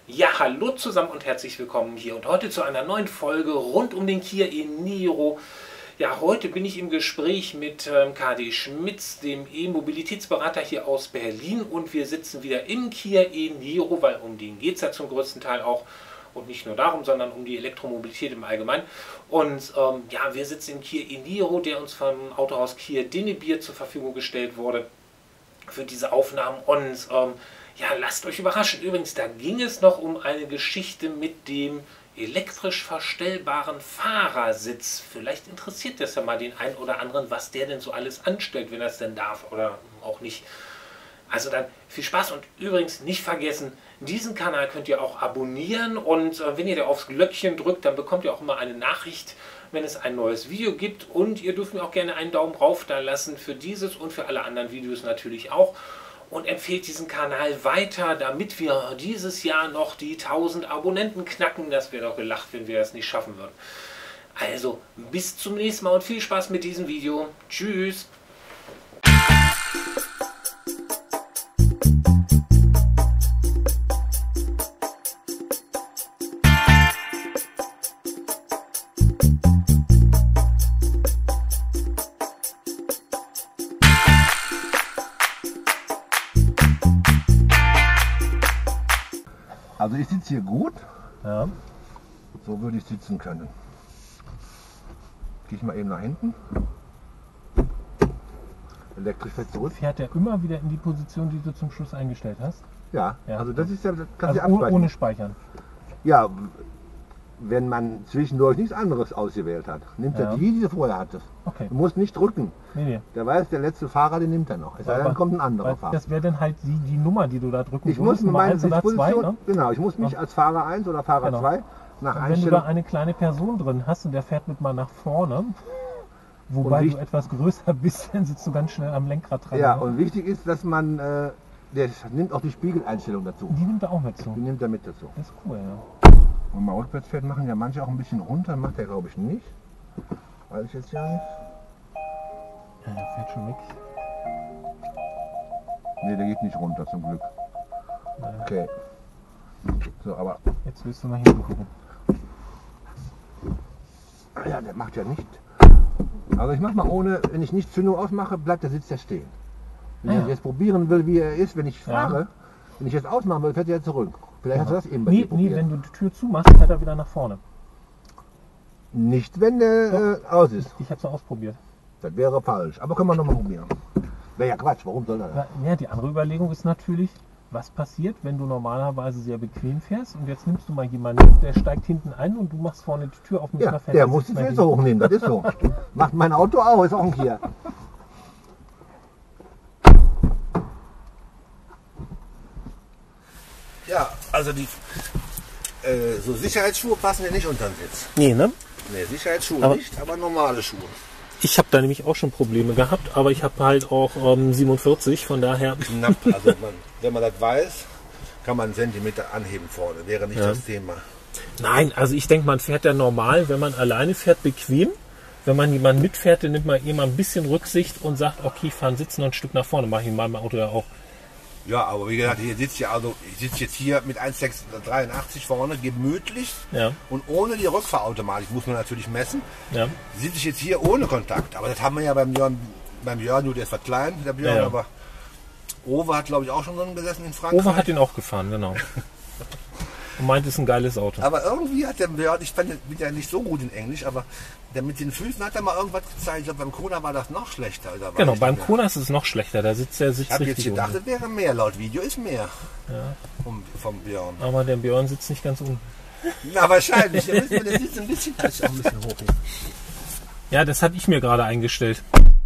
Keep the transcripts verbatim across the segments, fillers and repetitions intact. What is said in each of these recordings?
Ja, hallo zusammen und herzlich willkommen hier und heute zu einer neuen Folge rund um den Kia e-Niro. Ja, heute bin ich im Gespräch mit ähm, K D Schmitz, dem E-Mobilitätsberater hier aus Berlin, und wir sitzen wieder im Kia e-Niro, weil um den geht es ja zum größten Teil auch und nicht nur darum, sondern um die Elektromobilität im Allgemeinen. Und ähm, ja, wir sitzen im Kia e-Niro, der uns vom Autohaus Kia Dinnebier zur Verfügung gestellt wurde für diese Aufnahmen, und ähm, ja, lasst euch überraschen. Übrigens, da ging es noch um eine Geschichte mit dem elektrisch verstellbaren Fahrersitz. Vielleicht interessiert das ja mal den einen oder anderen, was der denn so alles anstellt, wenn er es denn darf oder auch nicht. Also dann viel Spaß, und übrigens nicht vergessen, diesen Kanal könnt ihr auch abonnieren, und äh, wenn ihr da aufs Glöckchen drückt, dann bekommt ihr auch immer eine Nachricht, wenn es ein neues Video gibt, und ihr dürft mir auch gerne einen Daumen rauf da lassen für dieses und für alle anderen Videos natürlich auch. Und empfehlt diesen Kanal weiter, damit wir dieses Jahr noch die tausend Abonnenten knacken. Das wäre doch gelacht, wenn wir das nicht schaffen würden. Also, bis zum nächsten Mal und viel Spaß mit diesem Video. Tschüss! Also ich sitze hier gut, Ja. so würde ich sitzen können. Gehe ich mal eben nach hinten. Elektrisch fällt zurück. Fährt er immer wieder in die Position, die du zum Schluss eingestellt hast? Ja, Ja. also das ist ja, das kann Also sich ohne, abspeichern. ohne Speichern. Ja, wenn man zwischendurch nichts anderes ausgewählt hat, nimmt Ja. er die, die du vorher hattest. Okay. Du musst nicht drücken. Nee, nee. Der weiß, der letzte Fahrer, den nimmt er noch. Es sei denn, Aber- kommt ein anderer Weil Fahrer. das wäre dann halt die, die Nummer, die du da drücken Ich würdest, muss Nummer meine eins oder zwei, Disposition, ne? genau, ich muss mich Ja. als Fahrer eins oder Fahrer Genau. zwei nach Und wenn du Einstellung. da eine kleine Person drin hast und der fährt mit mal nach vorne, wobei Und du wie- etwas größer bist, dann sitzt du ganz schnell am Lenkrad dran. Ja, ne? und wichtig ist, dass man, äh, der nimmt auch die Spiegeleinstellung dazu. Die nimmt er auch mit zu. Die nimmt er mit dazu. Das ist cool, ja. Und mal rückwärts fährt, machen ja manche auch ein bisschen runter, macht er glaube ich nicht. Weiß ich jetzt ja nicht. Ja, der fährt schon weg. Ne, der geht nicht runter zum Glück. Ja. Okay. So, aber Jetzt willst du nach hinten gucken. ah ja, der macht ja nicht. Also ich mach mal ohne, wenn ich nicht Zündung ausmache, bleibt der Sitz ja stehen. Wenn Ah, ich ja. jetzt probieren will, wie er ist, wenn ich Ja. fahre, wenn ich jetzt ausmachen will, fährt er zurück. Vielleicht hast du das eben bei Nee, dir nee, probiert. wenn du die Tür zumachst, fährt er wieder nach vorne. Nicht, wenn der äh, aus ist. Ich habe es ausprobiert. Das wäre falsch. Aber können wir noch mal probieren. Wäre ja Quatsch, warum soll er das? Ja, ja, die andere Überlegung ist natürlich, was passiert, wenn du normalerweise sehr bequem fährst und jetzt nimmst du mal jemanden, der steigt hinten ein und du machst vorne die Tür auf und Ja, dann fährt der der muss Sitz die nach Füße hinten. hochnehmen, das ist so. Macht mein Auto auch, ist auch ein Kia. Ja, also die äh, so Sicherheitsschuhe passen ja nicht unter den Sitz. Nee, ne? Ne, Sicherheitsschuhe Aber- nicht, aber normale Schuhe. Ich habe da nämlich auch schon Probleme gehabt, aber ich habe halt auch ähm, siebenundvierzig, von daher. Knapp, also man, wenn man das weiß, kann man einen Zentimeter anheben vorne, wäre nicht Ja. das Thema. Nein, also ich denke, man fährt ja normal, wenn man alleine fährt, bequem. Wenn man jemanden mitfährt, dann nimmt man immer ein bisschen Rücksicht und sagt, okay, ich fahre Sitz noch ein Stück nach vorne, mache ich in meinem Auto ja auch. Ja, aber wie gesagt, hier sitzt ja also, ich sitze jetzt hier mit eins Komma sechshundertdreiundachtzig vorne, gemütlich Ja, und ohne die Rückfahrautomatik, muss man natürlich messen, ja. sitze ich jetzt hier ohne Kontakt. Aber das haben wir ja beim Jörn, beim Jörn, nur der ist was klein, der Björn, Ja, ja. aber Owe hat glaube ich auch schon drin gesessen in Frankreich. Owe hat ihn auch gefahren, genau. Und meint, es ist ein geiles Auto. Aber irgendwie hat der Björn, ich bin ja nicht so gut in Englisch, aber der mit den Füßen hat er mal irgendwas gezeigt. Ich glaube, beim Kona war das noch schlechter. Oder war Genau, ich beim nicht mehr? Kona ist es noch schlechter, da sitzt der Sitz Ich habe jetzt richtig gedacht, unten. das wäre mehr. Laut Video ist mehr Ja. vom, vom Björn. Aber der Björn sitzt nicht ganz unten. Na, wahrscheinlich. Der, müssen wir, der sitzt ein bisschen, das ist auch ein bisschen hoch. Hier. Ja, das hatte ich mir gerade eingestellt.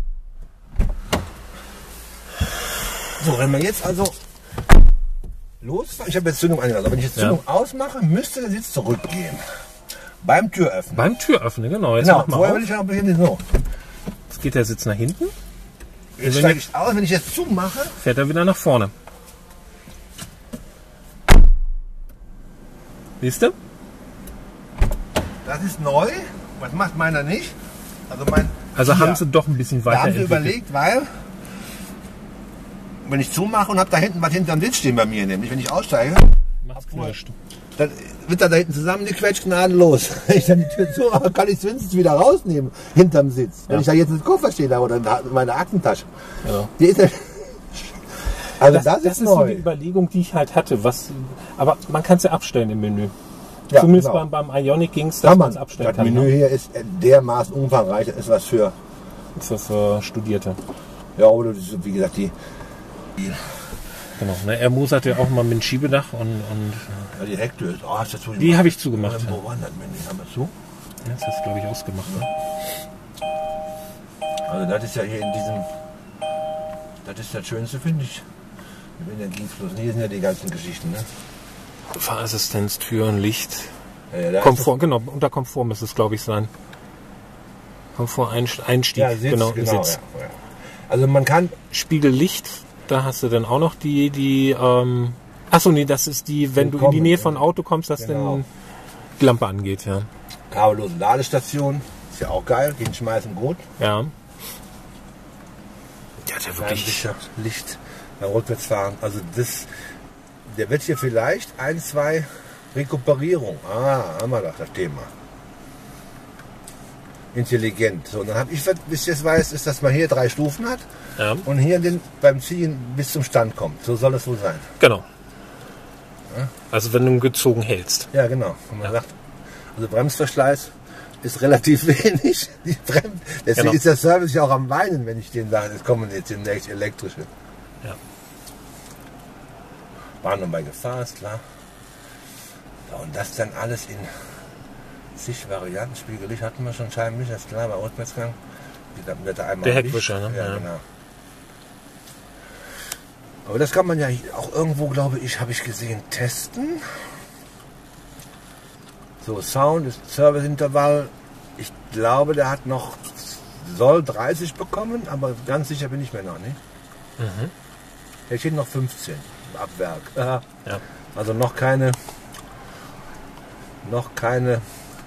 So, wenn wir jetzt also losfahren, ich habe jetzt Zündung angelassen, aber wenn ich jetzt Ja. Zündung ausmache, müsste der Sitz zurückgehen. Beim Türöffnen. Beim Türöffnen, genau. Jetzt Genau, mach mal vorher auf. will ich noch ein bisschen so. Jetzt geht der Sitz nach hinten, Jetzt wenn steige ich aus, wenn ich jetzt zumache, fährt er wieder nach vorne. Siehst du? das ist neu. Was macht meiner nicht? Also mein Also Kia. haben sie doch ein bisschen Da haben sie weiterentwickelt. überlegt, weil wenn ich zumache und habe da hinten was hinterm Sitz stehen bei mir, nämlich wenn ich aussteige, Macht's knirscht. Dann wird er da hinten zusammengequetscht, gnadenlos. Wenn ich dann die Tür zu mache, kann ich es wenigstens wieder rausnehmen, hinterm Sitz. Wenn Ja. ich da jetzt einen Koffer stehe da oder in meine Aktentasche. Genau. Die ist ja, also Das, das, das ist ist so neu. die Überlegung, die ich halt hatte. Was, aber man kann es ja abstellen im Menü. Ja, Zumindest genau. beim, beim Ioniq ging es, dass Kann man man. es abstellen Das kann. Menü Ne? hier ist dermaßen umfangreich, das ist was für, Das ist äh, Studierte. ja, oder das ist, wie gesagt, die, die, Genau. Ne, er mosert ja auch mal mit dem Schiebedach und, und ja, die Hecktür ist, oh, ist das zugemacht? die habe ich zugemacht. Wo war das Menü? Haben wir es zu? Ja, das ist, glaube ich, ausgemacht. Ne? Also das ist ja hier in diesem, das ist das Schönste, finde ich. Im Energiefluss. Hier sind ja die ganzen Geschichten, ne? Fahrassistenz, Türen, Licht. Ja, ja, da ist Komfort, genau, unter Komfort müsste es, glaube ich, sein. Komfort, Einstieg, Ja, Sitz, genau, genau, Sitz. Ja, ja. Also man kann, Spiegellicht, da hast du dann auch noch die, die, ähm, achso, nee, das ist die, wenn du in die Willkommen, Nähe von ja. Auto kommst, dass Genau. dann die Lampe angeht, ja. kabellose Ladestation, ist ja auch geil, hinschmeißen gut. Ja. Ja, der wirklich. Licht, Licht beim Rückwärtsfahren. Also das, der wird hier vielleicht ein, zwei Rekuperierung. Ah, haben wir doch das Thema. Intelligent. So, und dann habe ich, was bis jetzt weiß, ist, dass man hier drei Stufen hat Ja, und hier den, beim Ziehen bis zum Stand kommt. So soll es wohl sein. genau. Also wenn du gezogen hältst. Ja, genau. Und man sagt, also Bremsverschleiß ist relativ wenig. Die Brem Deswegen Genau. ist der Service ja auch am Weinen, wenn ich denen sage, es kommen jetzt demnächst elektrische. Ja. Warnung bei Gefahr, ist klar. Ja, und das dann alles in zig Varianten. Spiegellicht hatten wir schon, Scheibenlicht, ist klar, bei Rückwärtsgang. Die- da einmal Der Licht. Heckwischer, ne? Ja, Ja. genau. Aber das kann man ja auch irgendwo, glaube ich, habe ich gesehen, testen. So, Sound ist Serviceintervall. Ich glaube, der hat noch, soll dreißig bekommen, aber ganz sicher bin ich mir noch nicht. Mhm. Hier steht noch fünfzehn ab Werk. Aha. Ja. Also noch keine, noch keine,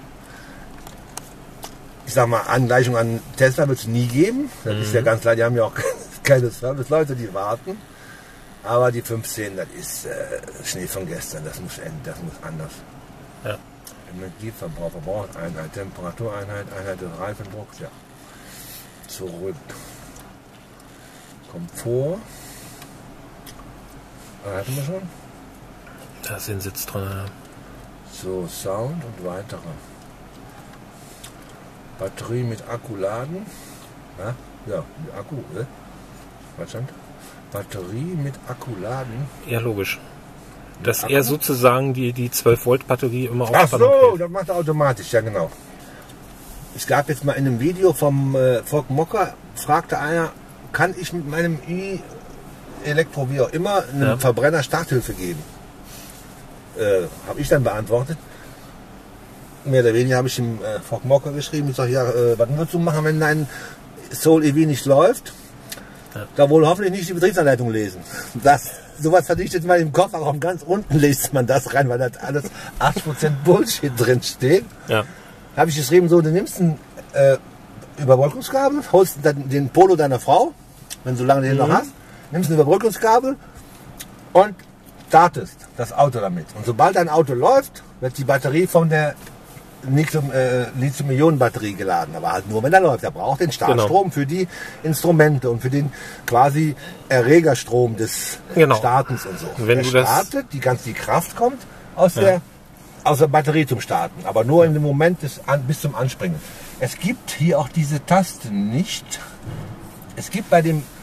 ich sag mal, Angleichung an Tesla wird es nie geben. Das ist ja ganz klar, die haben ja auch keine Service-Leute, die warten. Aber die fünfzehn, das ist äh, Schnee von gestern, das muss enden, das muss anders. Ja. Energieverbrauch, Verbrauchseinheit, Temperatureinheit, Einheit des Reifendrucks, ja. Zurück. Komfort. Ah, hatten wir schon? Da ist ein Sitz drin. Ja. So, Sound und weitere. Batterie mit Akku laden. Ja, ja mit Akku, ne? Was stand? Batterie mit Akku laden. Ja, logisch. Dass Akku? er sozusagen die, die zwölf Volt Batterie immer auf Ach Spannung so, hält. das macht er automatisch, ja genau. Es gab jetzt mal in einem Video vom äh, Volk Mocker, fragte einer, kann ich mit meinem i-Elektro, wie auch immer, einem Ja. Verbrenner Starthilfe geben? Äh, habe ich dann beantwortet. Mehr oder weniger habe ich dem äh, Volk Mocker geschrieben. Ich sage, ja, äh, was würdest du machen, wenn dein Soul E V nicht läuft? Ja. Da wohl hoffentlich nicht die Betriebsanleitung lesen. Das, sowas hatte ich jetzt mal im Kofferraum. Ganz unten liest man das rein, weil da alles achtzig Prozent Bullshit drin steht. Ja. Da habe ich geschrieben, so, du nimmst ein äh, Überbrückungskabel, holst dann den Polo deiner Frau, wenn du lange den noch hast, nimmst ein Überbrückungskabel und startest das Auto damit. Und sobald dein Auto läuft, wird die Batterie von der Lithium, äh, Lithium-Ionen-Batterie geladen. Aber halt nur, wenn er läuft. Er braucht den Startstrom Genau. für die Instrumente und für den quasi Erregerstrom des Genau. Startens und so. Wenn er du das- startet, die ganze die Kraft kommt aus Ja. der aus der Batterie zum Starten, aber nur in dem Moment des, an, bis zum Anspringen. Es gibt hier auch diese Taste nicht. Es gibt bei dem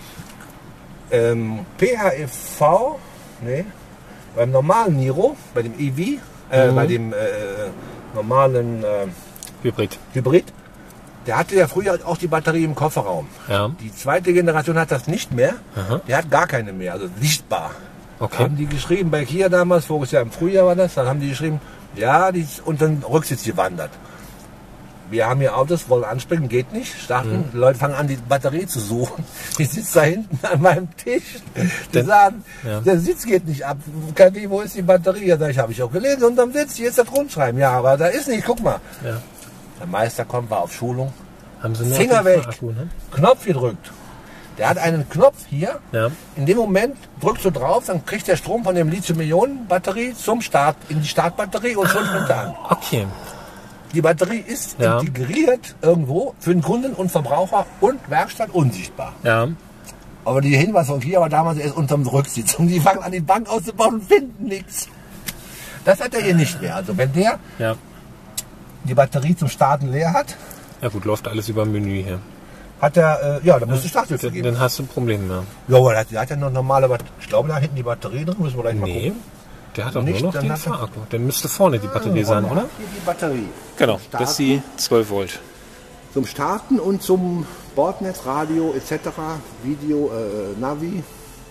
ähm, P H E V, nee, beim normalen Niro, bei dem E V, äh, Mhm. bei dem äh, normalen äh, Hybrid. Hybrid, der hatte ja früher auch die Batterie im Kofferraum. Ja. Die zweite Generation hat das nicht mehr. Aha. Der hat gar keine mehr, also lichtbar. Okay. Haben die geschrieben, bei Kia damals, voriges Jahr im Frühjahr war das, dann haben die geschrieben, ja, die ist unter den Rücksitz gewandert. Wir haben hier Autos, wollen anspringen, geht nicht, starten, Mhm. die Leute fangen an, die Batterie zu suchen. Die sitzt da hinten an meinem Tisch. Die Der- sagen, ja. der Sitz geht nicht ab. K D, wo ist die Batterie? Ja, sag ich, habe ich auch gelesen, unterm Sitz, hier ist das Rundschreiben. Ja, aber da ist nicht, guck mal. Ja. Der Meister kommt, war auf Schulung, Haben sie nur Finger auf den weg. Akku, ne? Knopf gedrückt. Der hat einen Knopf hier. Ja. In dem Moment drückst du drauf, dann kriegt der Strom von dem Lithium-Ionen-Batterie zum Start in die Startbatterie und schon springt er an. Okay. Die Batterie ist Ja. integriert irgendwo für den Kunden und Verbraucher und Werkstatt unsichtbar. Ja. Aber die Hinweise von Kia war damals erst unterm Rücksitz und die fangen an, die Bank auszubauen und finden nichts. Das hat er hier nicht mehr. Also wenn der Ja. die Batterie zum Starten leer hat, Ja gut, läuft alles über Menü hier. hat er, äh, ja, dann musst du Starthilfe Dann, geben. dann hast du ein Problem mehr. Ja, aber der hat, der hat ja noch normale Batterie. Ich glaube, da hinten die Batterie drin, müssen wir gleich mal Nee. gucken. Der hat doch Nicht, nur noch dann den hat er- Fahrrakku. Dann müsste vorne die Batterie sein, oder? Hier die Batterie. Genau, Starten. das ist die zwölf Volt. Zum Starten und zum Bordnetz, Radio et cetera, Video, äh, Navi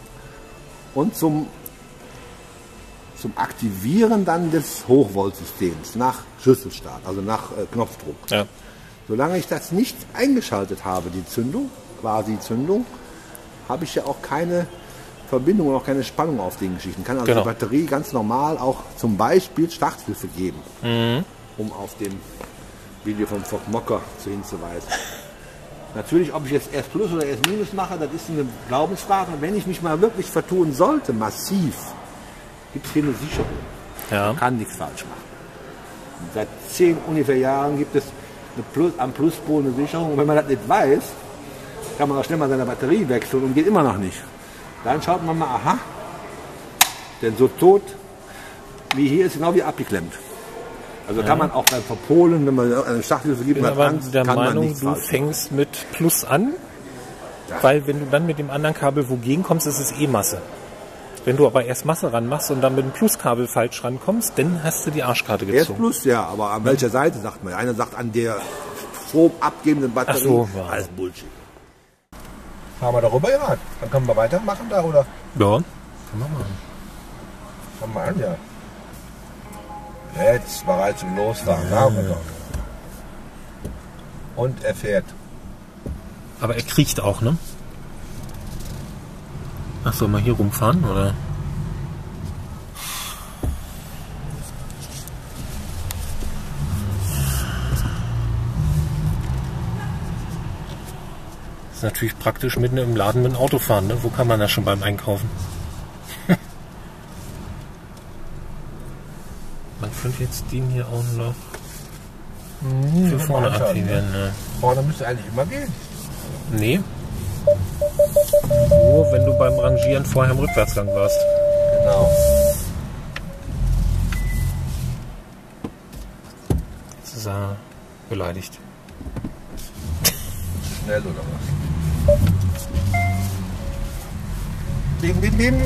und zum, zum Aktivieren dann des Hochvoltsystems nach Schlüsselstart, also nach äh, Knopfdruck. Ja. Solange ich das nicht eingeschaltet habe, die Zündung, quasi Zündung, habe ich ja auch keine Verbindung und auch keine Spannung auf den Geschichten. Kann also Genau. die Batterie ganz normal auch zum Beispiel Starthilfe geben, um auf dem Video vom Ford Mocker zu hinzuweisen. Natürlich, ob ich jetzt S Plus oder S Minus mache, das ist eine Glaubensfrage. Und wenn ich mich mal wirklich vertun sollte, massiv, gibt es hier eine Sicherung. Ja. Man kann nichts falsch machen. Seit zehn ungefähr Jahren gibt es eine Plus, am Pluspol eine Sicherung. Und wenn man das nicht weiß, kann man auch schnell mal seine Batterie wechseln und geht immer noch nicht. Dann schaut man mal, aha, denn so tot wie hier ist genau wie abgeklemmt. Also kann man auch beim Verpolen, wenn man eine Starthilfe gibt, Ich bin man aber Angst, der kann man Meinung, nichts du falsch machen. fängst mit Plus an, Ja. weil wenn du dann mit dem anderen Kabel wogegen kommst, ist es eh Masse. Wenn du aber erst Masse ranmachst und dann mit dem Pluskabel falsch rankommst, dann hast du die Arschkarte Erst gezogen. Plus, ja, aber an welcher Seite sagt man? Einer sagt an der stromabgebenden Batterie. Ach so, ja. Alles Bullshit. Fahren wir darüber, ja? Dann können wir weitermachen da, oder? Ja, kann man machen. Fangen wir an, ja. Jetzt bereit zum Losfahren. Da haben wir doch. Und er fährt. Aber er kriecht auch, ne? Ach, soll mal hier rumfahren, oder? Das ist natürlich praktisch mitten im Laden mit dem Auto fahren, ne? Wo kann man das schon beim Einkaufen? Man könnte jetzt den hier auch noch für vorne anschauen, aktivieren, ne? Vorne müsste eigentlich immer gehen. Nee. Nur wenn du beim Rangieren vorher im Rückwärtsgang warst. Genau. Jetzt ist er beleidigt. Schnell oder was? Bim, bim, bim.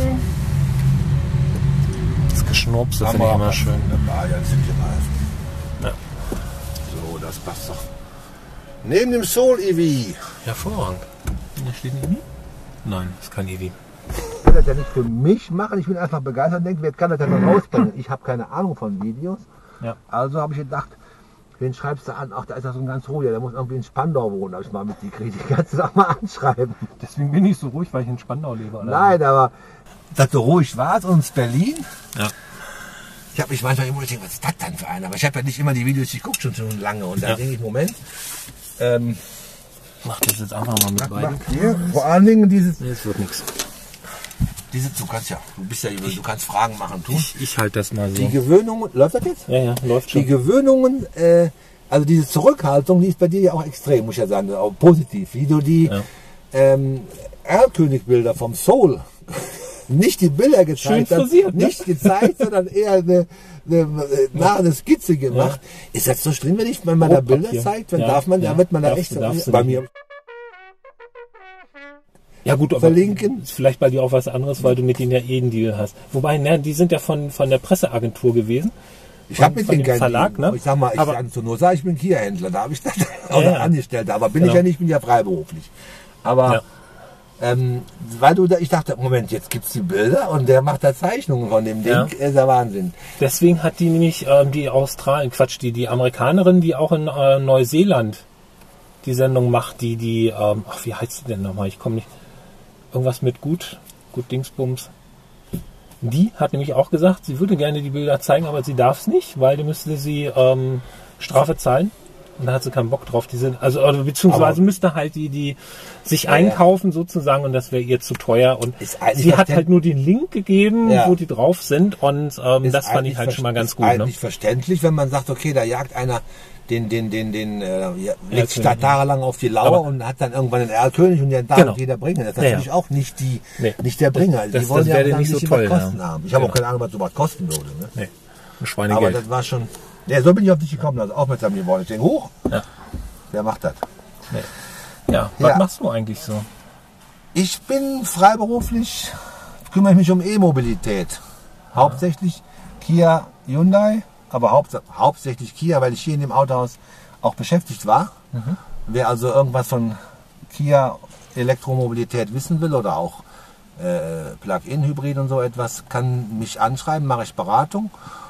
Das Geschnurpse finde ich immer schön. Ah, ja, das sind die Reifen. Ja. So, das passt doch. Neben dem Soul E V. Hervorragend. Da steht ein E V? Nein, das ist kein E V. Ich will das ja nicht für mich machen, ich bin einfach begeistert und denke, wer kann das denn noch rausbringen? Ich habe keine Ahnung von Videos. Ja. Also habe ich gedacht, wen schreibst du an? Ach, da ist ja so ein ganz ruhiger, der muss irgendwie in Spandau wohnen, habe ich mal mitgekriegt. Ich kann es auch mal anschreiben. Deswegen bin ich so ruhig, weil ich in Spandau lebe. Oder? Nein, aber dass du ruhig warst und Berlin. Ja. Ich habe mich manchmal immer gedacht, was ist das denn für einer? Aber ich habe ja nicht immer die Videos geguckt, schon so lange. Und da Ja. denke ich, Moment, ähm, Mach das jetzt einfach mal mit mach, beiden. mach hier, vor allen Dingen dieses, Nee, es wird nichts. diese, du kannst ja, du bist ja, du kannst Fragen machen, tun. Ich, ich halte das mal so. Die Gewöhnungen, läuft das jetzt? Ja, ja, läuft Die schon. Gewöhnungen, äh, also diese Zurückhaltung, die ist bei dir ja auch extrem, muss ich ja sagen, auch positiv. Wie du die Ja. ähm, Erlkönig-Bilder vom Soul, nicht die Bilder gezeigt Schön hast, frisiert, ne? nicht gezeigt, sondern eher eine, eine, äh, nahe eine Skizze gemacht. Ist das so schlimm, wenn, ich, wenn man da Bilder Brotpapier. zeigt? Wenn Ja, darf man, ja. da wird man da Darfst echt du- darfst du bei nicht. mir Ja gut, aber verlinken. ist vielleicht bei dir auch was anderes, weil du mit denen ja eh einen Deal hast. Wobei, ne, die sind ja von, von der Presseagentur gewesen. Ich habe mit von denen dem keinen Verlag, Deal. ne? Ich sag mal, ich Aber- sag nur sag, ich bin Kia-Händler, da habe ich das auch Ja, noch ja. Angestellter, aber bin Genau. ich ja nicht, ich bin ja freiberuflich. Aber Ja. ähm, weil du da, ich dachte, Moment, jetzt gibt's die Bilder und der macht da Zeichnungen von dem Ding, Ja. ist ja Wahnsinn. Deswegen hat die nämlich ähm, die Australien, Quatsch, die, die Amerikanerin, die auch in äh, Neuseeland die Sendung macht, die, die, ähm, ach, wie heißt die denn nochmal? Ich komme nicht. Irgendwas mit gut, gut Dingsbums. Die hat nämlich auch gesagt, sie würde gerne die Bilder zeigen, aber sie darf es nicht, weil die müsste sie ähm, Strafe zahlen. Und da hat sie keinen Bock drauf. Die sind, also, oder beziehungsweise Aber müsste halt die, die sich ja, einkaufen sozusagen und das wäre ihr zu teuer. Und Ist eigentlich sie hat verständ- halt nur den Link gegeben, Ja. wo die drauf sind und ähm, Ist das fand eigentlich ich halt ver- schon mal ganz ist gut. Ne? eigentlich verständlich, wenn man sagt, okay, da jagt einer den, den, den, den, äh, ja, legt sich da Erlkönig. tagelang auf die Lauer Aber- und hat dann irgendwann den Erlkönig und den darf Genau. jeder bringen. Das ist Ja, ja. natürlich auch nicht die, Nee. nicht der Bringer. Also Das- die wollen das ja wäre auch dann nicht so nicht toll, über Kosten ja. haben. Ich habe auch Genau. keine Ahnung, was sowas kosten würde. Ne? Nee, ein Aber Schweinegeld. das war schon, ja, so bin ich auf dich gekommen, also aufmerksam geworden. Ich denke, hoch, Ja. wer macht das? Nee. Ja, was Ja. machst du eigentlich so? Ich bin freiberuflich, kümmere ich mich um E-Mobilität. Hauptsächlich Kia, Hyundai, aber haupt, hauptsächlich Kia, weil ich hier in dem Autohaus auch beschäftigt war. Mhm. Wer also irgendwas von Kia Elektromobilität wissen will oder auch äh, Plug-in-Hybrid und so etwas, kann mich anschreiben, mache ich Beratung.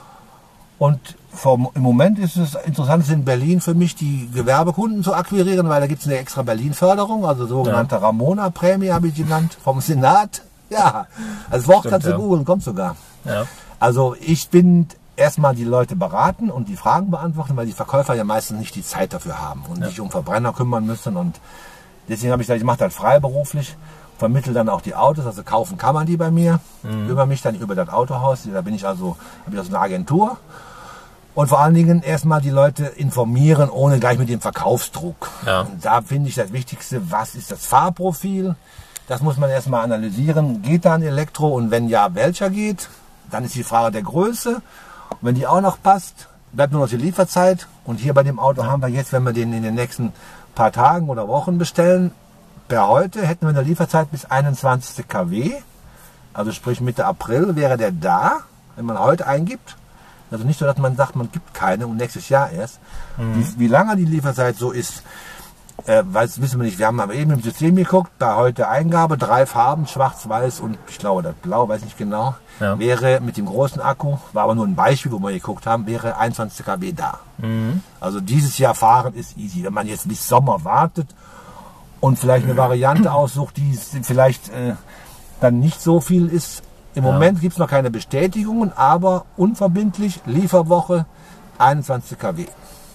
Und vom, im Moment ist es interessant, in Berlin für mich die Gewerbekunden zu akquirieren, weil da gibt es eine extra Berlin-Förderung, also sogenannte Ramona-Prämie habe ich genannt, vom Senat. Ja, als Wort Stimmt, kannst du ja. googeln, kommt sogar. Ja. Also ich bin erstmal die Leute beraten und die Fragen beantworten, weil die Verkäufer ja meistens nicht die Zeit dafür haben und sich um Verbrenner kümmern müssen. Und deswegen habe ich gesagt, ich mache das freiberuflich, vermittle dann auch die Autos, also kaufen kann man die bei mir, über mich dann über das Autohaus. Da bin ich also, habe ich also eine Agentur. Und vor allen Dingen erstmal die Leute informieren, ohne gleich mit dem Verkaufsdruck. Ja. Und da finde ich das Wichtigste, was ist das Fahrprofil? Das muss man erstmal analysieren. Geht da ein Elektro und wenn ja, welcher geht? Dann ist die Frage der Größe. Und wenn die auch noch passt, bleibt nur noch die Lieferzeit. Und hier bei dem Auto haben wir jetzt, wenn wir den in den nächsten paar Tagen oder Wochen bestellen, per heute hätten wir eine Lieferzeit bis einundzwanzig Kilowatt. Also sprich Mitte April wäre der da, wenn man heute eingibt. Also nicht so, dass man sagt, man gibt keine und nächstes Jahr erst. Wie, wie lange die Lieferzeit so ist, äh, weiß, wissen wir nicht. Wir haben aber eben im System geguckt, bei heute Eingabe, drei Farben, schwarz, weiß und ich glaube das Blau, weiß nicht genau, Ja. wäre mit dem großen Akku, war aber nur ein Beispiel, wo wir geguckt haben, wäre einundzwanzig Kilowatt da. Also dieses Jahr fahren ist easy. Wenn man jetzt bis Sommer wartet und vielleicht eine Variante aussucht, die vielleicht äh, dann nicht so viel ist. Im Moment gibt es noch keine Bestätigungen, aber unverbindlich, Lieferwoche, einundzwanzig Kilowatt.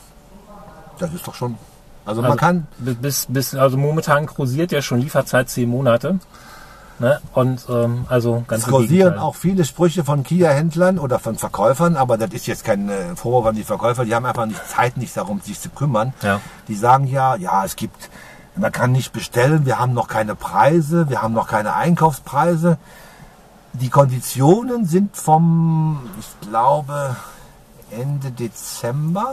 Das ist doch schon, also, man Also kann, bis, bis, also momentan kursiert ja schon Lieferzeit zehn Monate. Ne? Und ähm, also ganz es im kursieren Gegenteil. auch viele Sprüche von Kia-Händlern oder von Verkäufern, aber das ist jetzt kein äh, Vorwurf an die Verkäufer, die haben einfach nicht Zeit, nicht darum, sich zu kümmern. Ja. Die sagen ja, ja, es gibt, man kann nicht bestellen, wir haben noch keine Preise, wir haben noch keine Einkaufspreise. Die Konditionen sind vom, ich glaube, Ende Dezember.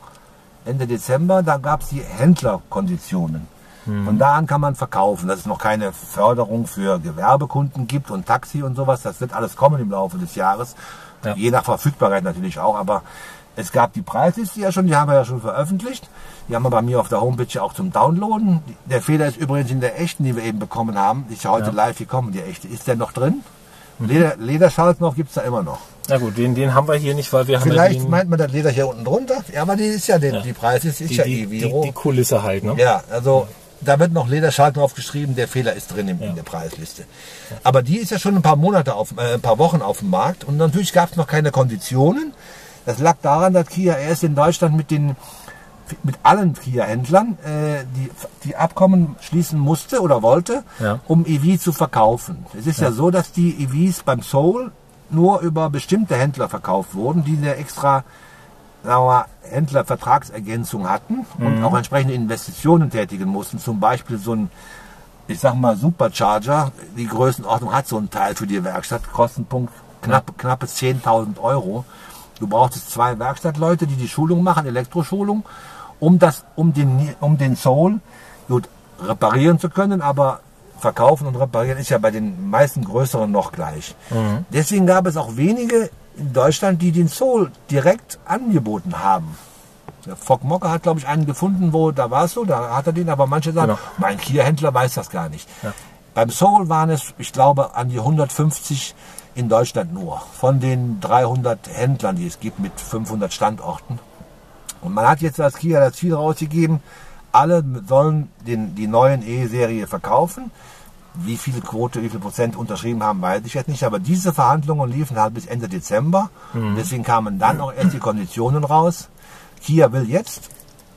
Ende Dezember, da gab es die Händlerkonditionen. Von da an kann man verkaufen, dass es noch keine Förderung für Gewerbekunden gibt und Taxi und sowas. Das wird alles kommen im Laufe des Jahres. Ja. Je nach Verfügbarkeit natürlich auch. Aber es gab die Preisliste ja schon, die haben wir ja schon veröffentlicht. Die haben wir bei mir auf der Homepage auch zum Downloaden. Der Fehler ist übrigens in der echten, die wir eben bekommen haben. Die ist ja heute Ja. live gekommen, die echte. Ist der noch drin? Leder, Lederschaltknopf gibt es da immer noch. Na gut, den, den haben wir hier nicht, weil wir haben ja Vielleicht den, meint man das Leder hier unten drunter. Ja, aber die ist ja, die, Ja. die Preisliste ist die, ja die, eh die, Viro. die Kulisse halt. Ne? Ja, also da wird noch Lederschalten drauf geschrieben, der Fehler ist drin in, Ja. in der Preisliste. Aber die ist ja schon ein paar Monate, auf, äh, ein paar Wochen auf dem Markt und natürlich gab es noch keine Konditionen. Das lag daran, dass Kia erst in Deutschland mit den mit allen Kia-Händlern äh, die, die Abkommen schließen musste oder wollte, Ja. um E V zu verkaufen. Es ist ja. ja so, dass die E Vs beim Soul nur über bestimmte Händler verkauft wurden, die eine extra sagen wir mal, Händlervertragsergänzung hatten und auch entsprechende Investitionen tätigen mussten. Zum Beispiel so ein, ich sag mal, Supercharger, die Größenordnung hat so ein Teil für die Werkstatt, Kostenpunkt knapp, knappe zehntausend Euro. Du brauchtest zwei Werkstattleute, die die Schulung machen, Elektroschulung, um das, um den, um den Soul gut reparieren zu können, aber verkaufen und reparieren ist ja bei den meisten größeren noch gleich. Mhm. Deswegen gab es auch wenige in Deutschland, die den Soul direkt angeboten haben. Der Fock Mocker hat, glaube ich, einen gefunden, wo da war es so, da hat er den, aber manche sagen, Genau. mein Kia-Händler weiß das gar nicht. Ja. Beim Soul waren es, ich glaube, an die hundertfünfzig in Deutschland nur, von den dreihundert Händlern, die es gibt, mit fünfhundert Standorten. Und man hat jetzt als Kia das Ziel rausgegeben, alle sollen den, die neuen E-Serie verkaufen. Wie viel Quote, wie viel Prozent unterschrieben haben, weiß ich jetzt nicht. Aber diese Verhandlungen liefen halt bis Ende Dezember. Mhm. Deswegen kamen dann auch erst die Konditionen raus. Kia will jetzt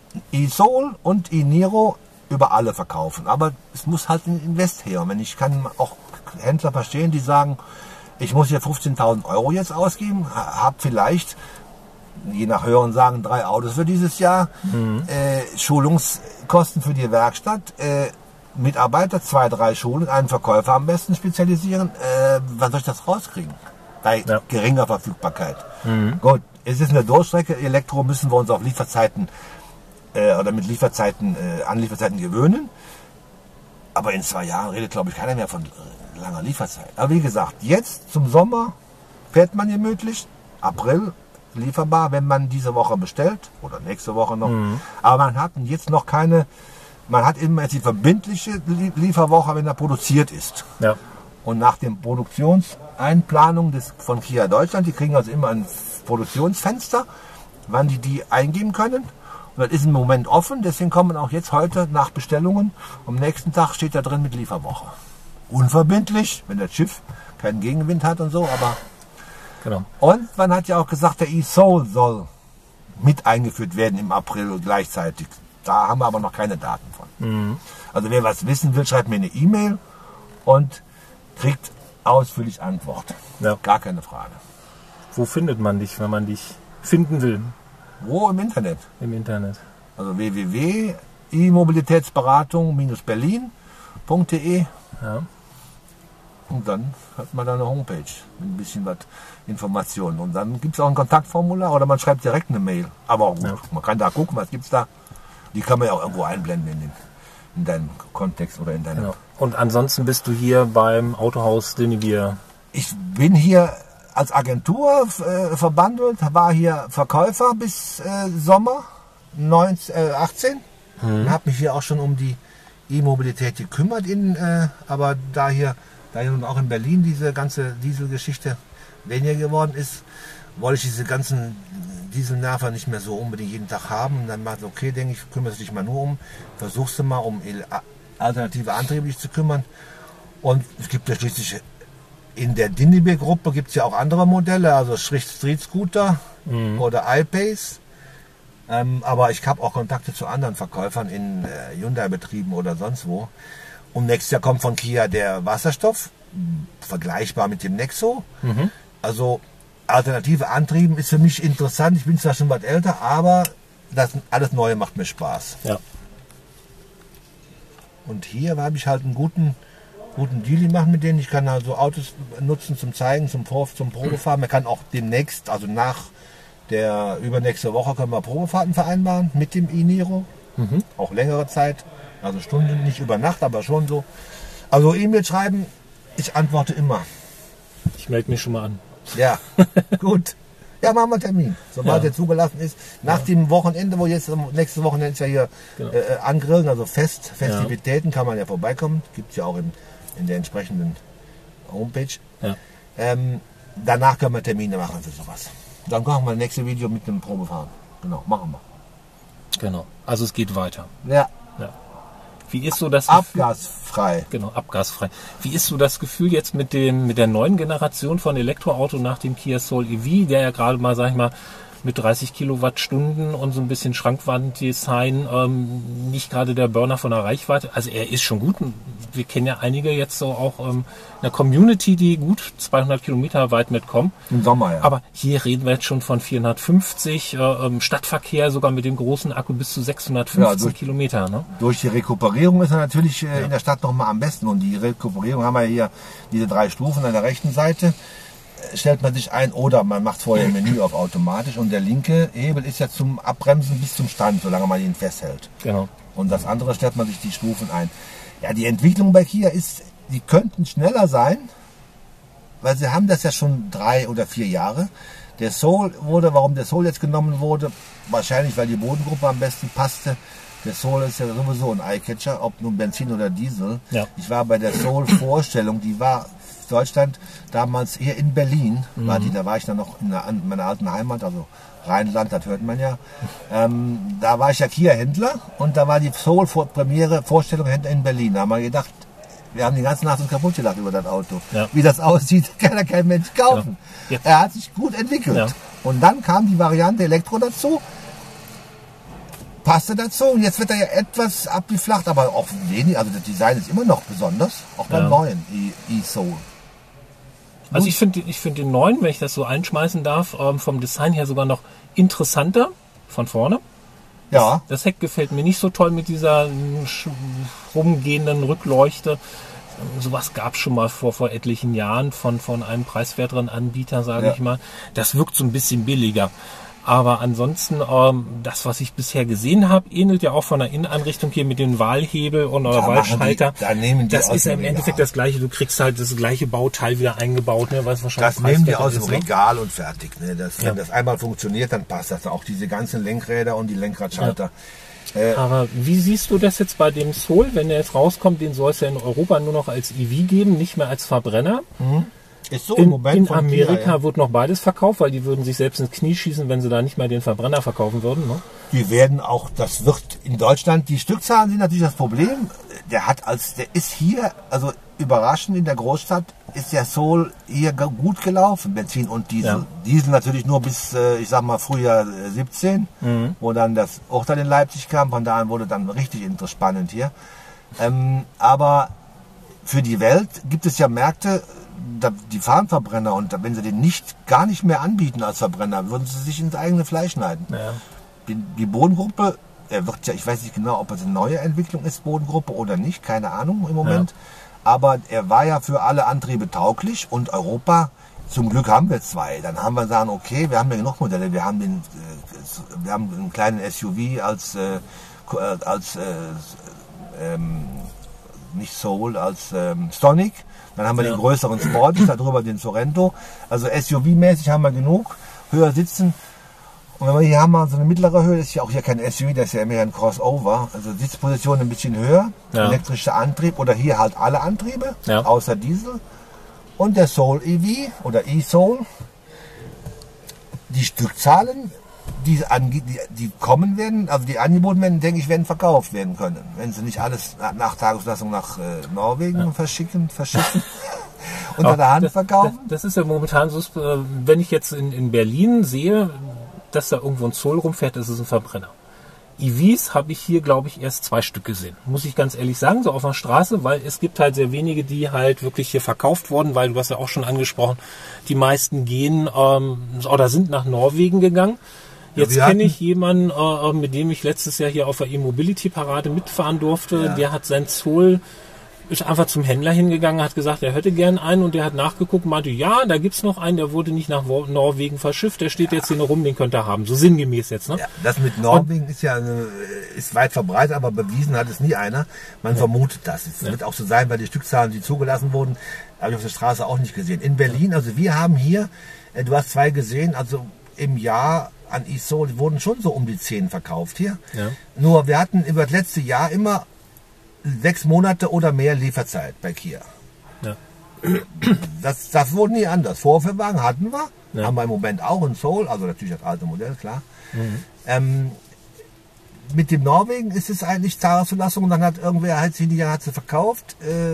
e-Soul und e-Niro über alle verkaufen. Aber es muss halt ein Invest her. Und wenn ich kann auch Händler verstehen, die sagen, ich muss hier fünfzehntausend Euro jetzt ausgeben, habe vielleicht, je nach Hören sagen, drei Autos für dieses Jahr, mhm. äh, Schulungskosten für die Werkstatt, äh, Mitarbeiter, zwei, drei Schulen, einen Verkäufer am besten spezialisieren. Äh, wann soll ich das rauskriegen? Bei ja. geringer Verfügbarkeit. Mhm. Gut, es ist eine Durchstrecke. Elektro müssen wir uns auf Lieferzeiten äh, oder mit Lieferzeiten, äh, an Lieferzeiten gewöhnen. Aber in zwei Jahren redet, glaube ich, keiner mehr von äh, langer Lieferzeit. Aber wie gesagt, jetzt zum Sommer fährt man gemütlich. April lieferbar, wenn man diese Woche bestellt oder nächste Woche noch. Mhm. Aber man hat jetzt noch keine, man hat immer jetzt die verbindliche Lieferwoche, wenn er produziert ist. Ja. Und nach den Produktionseinplanungen des, von Kia Deutschland, die kriegen also immer ein Produktionsfenster, wann die die eingeben können. Und das ist im Moment offen, deswegen kommen auch jetzt heute nach Bestellungen. Am nächsten Tag steht da drin mit Lieferwoche. Unverbindlich, wenn das Schiff keinen Gegenwind hat und so, aber genau. Und man hat ja auch gesagt, der e-Soul soll mit eingeführt werden im April gleichzeitig. Da haben wir aber noch keine Daten von. Mhm. Also wer was wissen will, schreibt mir eine E-Mail und kriegt ausführlich Antwort. Ja. Gar keine Frage. Wo findet man dich, wenn man dich finden will? Wo? Im Internet. Im Internet. Also w w w punkt i mobilitätsberatung berlin punkt de. Ja. Und dann hat man da eine Homepage mit ein bisschen was Informationen. Und dann gibt es auch ein Kontaktformular oder man schreibt direkt eine Mail. Aber auch gut, ja. Man kann da gucken, was gibt es da. Die kann man ja auch irgendwo einblenden in, den, in deinen Kontext oder in deine. Genau. Und ansonsten bist du hier beim Autohaus Dennevier? Ich bin hier als Agentur äh, verbandelt, war hier Verkäufer bis äh, Sommer neunzehn, äh, achtzehn. Hm. Und habe mich hier auch schon um die E-Mobilität gekümmert. In, äh, aber da hier Da ja nun auch in Berlin diese ganze Dieselgeschichte weniger geworden ist, wollte ich diese ganzen Dieselnerver nicht mehr so unbedingt jeden Tag haben. Und dann macht okay, denke ich, kümmerst du dich mal nur um, versuchst du mal um alternative Antriebe dich zu kümmern. Und es gibt ja schließlich in der Dennevier-Gruppe gibt es ja auch andere Modelle, also Street Scooter mhm. oder iPace. Ähm, aber ich habe auch Kontakte zu anderen Verkäufern in äh, Hyundai-Betrieben oder sonst wo. Und nächstes Jahr kommt von Kia der Wasserstoff, vergleichbar mit dem Nexo. Mhm. Also alternative Antrieben ist für mich interessant. Ich bin zwar schon was älter, aber das alles Neue macht mir Spaß. Ja. Und hier habe ich halt einen guten, guten Deal gemacht mit denen. Ich kann also Autos nutzen zum Zeigen, zum, zum Probefahren. Man kann auch demnächst, also nach der übernächste Woche, können wir Probefahrten vereinbaren mit dem e-Niro. Mhm. Auch längere Zeit. Also Stunden, nicht über Nacht, aber schon so. Also E-Mail schreiben, ich antworte immer. Ich melde mich schon mal an. Ja, gut. Ja, machen wir einen Termin, sobald ja. der zugelassen ist. Nach ja. dem Wochenende, wo jetzt nächste Wochenende ist ja hier genau. äh, angrillen, also Fest, Festivitäten, ja. kann man ja vorbeikommen. Gibt es ja auch in, in der entsprechenden Homepage. Ja. Ähm, danach können wir Termine machen für sowas. Dann machen wir das nächste Video mit dem Probefahren. Genau, machen wir. Genau, also es geht weiter. Ja. ja. Wie ist so das Gefühl, abgasfrei. Genau, abgasfrei. Wie ist so das Gefühl jetzt mit dem mit der neuen Generation von Elektroauto nach dem Kia Soul E V, der ja gerade mal, sag ich mal, mit dreißig Kilowattstunden und so ein bisschen Schrankwanddesign ähm, nicht gerade der Burner von der Reichweite. Also er ist schon gut. Wir kennen ja einige jetzt so auch ähm, in der Community, die gut zweihundert Kilometer weit mitkommen. Im Sommer, ja. Aber hier reden wir jetzt schon von vierhundertfünfzig, äh, ähm, Stadtverkehr sogar mit dem großen Akku bis zu sechshundertfünfzehn ja, durch, Kilometer. Ne? Durch die Rekuperierung ist er natürlich äh, ja. in der Stadt noch mal am besten. Und die Rekuperierung haben wir hier diese drei Stufen an der rechten Seite. Stellt man sich ein oder man macht vorher ein Menü auf automatisch und der linke Hebel ist ja zum Abbremsen bis zum Stand, solange man ihn festhält. Genau. Und das andere stellt man sich die Stufen ein. Ja, die Entwicklung bei Kia ist, die könnten schneller sein, weil sie haben das ja schon drei oder vier Jahre. Der Soul wurde, warum der Soul jetzt genommen wurde, wahrscheinlich weil die Bodengruppe am besten passte. Der Soul ist ja sowieso ein Eyecatcher, ob nun Benzin oder Diesel. Ja. Ich war bei der Soul-Vorstellung, die war Deutschland, damals hier in Berlin, mhm. war die, da war ich dann noch in, der, in meiner alten Heimat, also Rheinland, das hört man ja. Ähm, da war ich ja Kia-Händler und da war die Soul-Premiere, Vorstellung in Berlin. Da haben wir gedacht, wir haben die ganze Nacht uns kaputt gelacht über das Auto. Ja. Wie das aussieht, kann ja kein Mensch kaufen. Ja. Er hat sich gut entwickelt. Ja. Und dann kam die Variante Elektro dazu. passte dazu und jetzt wird er ja etwas abgeflacht, aber auch wenig, also das Design ist immer noch besonders, auch beim Ja. neuen E-Soul. Also ich finde ich finde den neuen, wenn ich das so einschmeißen darf, ähm, vom Design her sogar noch interessanter von vorne. Ja, Das Heck gefällt mir nicht so toll mit dieser mm, sch- rumgehenden Rückleuchte. Ähm, Sowas gab es schon mal vor, vor etlichen Jahren von, von einem preiswerteren Anbieter, sage Ja. ich mal. Das wirkt so ein bisschen billiger. Aber ansonsten, ähm, das, was ich bisher gesehen habe, ähnelt ja auch von der Inneneinrichtung hier mit dem Wahlhebel und oder Da machen Wahlschalter. die- da nehmen die das aus ist ja dem im Endeffekt Regal. das gleiche. Du kriegst halt das gleiche Bauteil wieder eingebaut, ne, was wahrscheinlich das nehmen die preiswerter aus dem ist, ne? Regal und fertig. Ne? Das, Ja. Wenn das einmal funktioniert, dann passt das auch. Diese ganzen Lenkräder und die Lenkradschalter. Aber wie siehst du das jetzt bei dem Soul, wenn der jetzt rauskommt? Den soll es ja in Europa nur noch als E V geben, nicht mehr als Verbrenner. Ist so In, in von Amerika Kia, ja. wird noch beides verkauft, weil die würden sich selbst ins Knie schießen, wenn sie da nicht mehr den Verbrenner verkaufen würden. Ne? Die werden auch, das wird in Deutschland, die Stückzahlen sind natürlich das Problem. Der hat als, der ist hier, also überraschend in der Großstadt, ist der Soul hier ge- gut gelaufen, Benzin und Diesel. Ja. Diesel natürlich nur bis, äh, ich sag mal, Frühjahr äh, siebzehn, Mhm. wo dann das Urteil in Leipzig kam. Von da an wurde dann richtig inter- spannend hier. Ähm, aber für die Welt gibt es ja Märkte, da, die fahren Verbrenner und wenn sie den nicht, gar nicht mehr anbieten als Verbrenner, würden sie sich ins eigene Fleisch schneiden. Ja. Die, die Bodengruppe, er wird ja, ich weiß nicht genau, ob es eine neue Entwicklung ist, Bodengruppe oder nicht, keine Ahnung im Moment. Aber er war ja für alle Antriebe tauglich und Europa, zum Glück haben wir zwei. Dann haben wir sagen, okay, wir haben ja genug Modelle, wir haben den, äh, wir haben einen kleinen S U V als, äh, ko- äh, als äh, ähm, nicht Soul, als ähm, Stonic. Dann haben wir Ja. den größeren Sport, darüber den Sorento. Also S U V-mäßig haben wir genug, höher sitzen. Und wenn wir hier haben, wir so eine mittlere Höhe, das ist ja auch hier kein S U V, das ist ja mehr ein Crossover. Also Sitzposition ein bisschen höher, Ja. elektrischer Antrieb oder hier halt alle Antriebe, Ja. außer Diesel. Und der Soul E V oder E-Soul. Die Stückzahlen, die, ange- die, die kommen werden, also die angeboten werden, denke ich, werden verkauft werden können. Wenn sie nicht alles nach- nach Tageslassung nach äh, Norwegen verschicken, verschicken, unter der Hand das, verkaufen. Das, das ist ja momentan so, äh, wenn ich jetzt in, in Berlin sehe, dass da irgendwo ein Soul rumfährt, ist es ein Verbrenner. E Vs habe ich hier, glaube ich, erst zwei Stück gesehen. Muss ich ganz ehrlich sagen, so auf der Straße, weil es gibt halt sehr wenige, die halt wirklich hier verkauft wurden, weil du hast ja auch schon angesprochen, die meisten gehen ähm, oder sind nach Norwegen gegangen. Jetzt wir kenne hatten- ich jemanden, äh, mit dem ich letztes Jahr hier auf der E-Mobility-Parade mitfahren durfte. Ja. Der hat sein Soul, ist einfach zum Händler hingegangen, hat gesagt, er hätte gern einen und der hat nachgeguckt und meinte, ja, da gibt's noch einen, der wurde nicht nach Wo- Norwegen verschifft, der steht jetzt hier noch rum, den könnt ihr haben. So sinngemäß jetzt, ne? Ja, das mit Norwegen ist ja eine, ist weit verbreitet, aber bewiesen hat es nie einer. Man vermutet das. Es wird auch so sein, weil die Stückzahlen, die zugelassen wurden, habe ich auf der Straße auch nicht gesehen. In Berlin, also wir haben hier, äh, du hast zwei gesehen, also im Jahr an E-Soul wurden schon so um die zehn verkauft hier. Ja. Nur wir hatten über das letzte Jahr immer sechs Monate oder mehr Lieferzeit bei Kia. Ja. Das, das wurde nie anders. Vorführwagen hatten wir, Ja. haben wir im Moment auch in Soul, also natürlich das alte Modell, klar. Ähm, mit dem Norwegen ist es eigentlich Zahlungszulassung und dann hat irgendwer halt sie die hat sie verkauft. Äh,